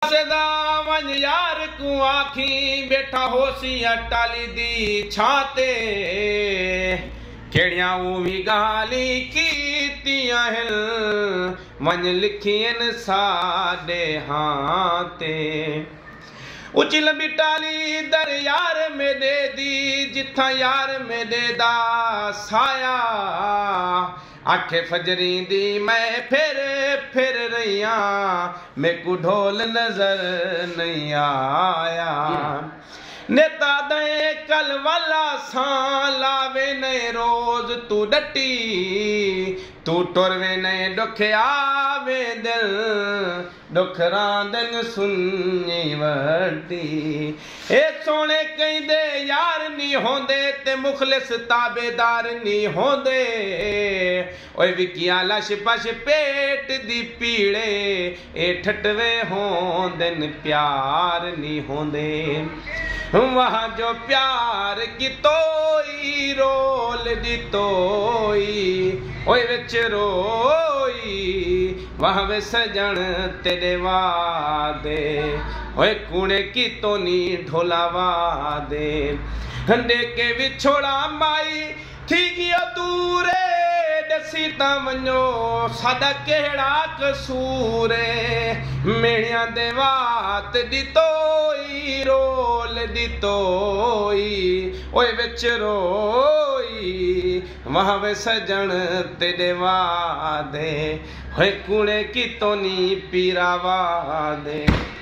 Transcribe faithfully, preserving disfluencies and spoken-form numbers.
One यार को आखी बैठा होसी अटाली दी छाते केड़िया भी गाली कीतियां हिल मन लिखियन साडे हाथे उची लंबी टाली दर यार मेरे दी जिथा यार मेरे दा साया आखे फजरी दी मैं फिर फिर रहिया मैं को ढोल नजर नहीं आया नेता दे कल वाला सा लावे नए रोज तू डटी तू टुरवे नए दुख आवे दिल दुख रांदन सुनी वरती ए सोने कहीं दे यार नहीं होंदे ते मुखलिस ताबेदार नहीं होंदे ओए विकिया लश पश पेट दी पीड़े ए ठटवे होंदन प्यार नहीं होंदे वहाँ जो प्यार की तोई रोल दी तोई ओए विच रोई वहाँ वे सजन तेरे वादे ओए कूड़े की तो नी ढोला वादे हंडे के विछोड़ा माई थी गया दूरे दसी ता वञो सादा केड़ा कसूरे मेड़िया दे वात दी तोई रोल दी तोई ओए विच रोई वहाँ वे सजन तेरे वादे होए कूड़े की तो नी पीरा वादे।